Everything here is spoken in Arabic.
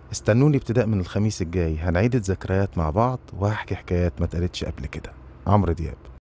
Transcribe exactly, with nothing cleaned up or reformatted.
استنوني ابتداء من الخميس الجاي، هنعيد الذكريات مع بعض وهحكي حكايات ما اتقالتش قبل كده. عمرو دياب.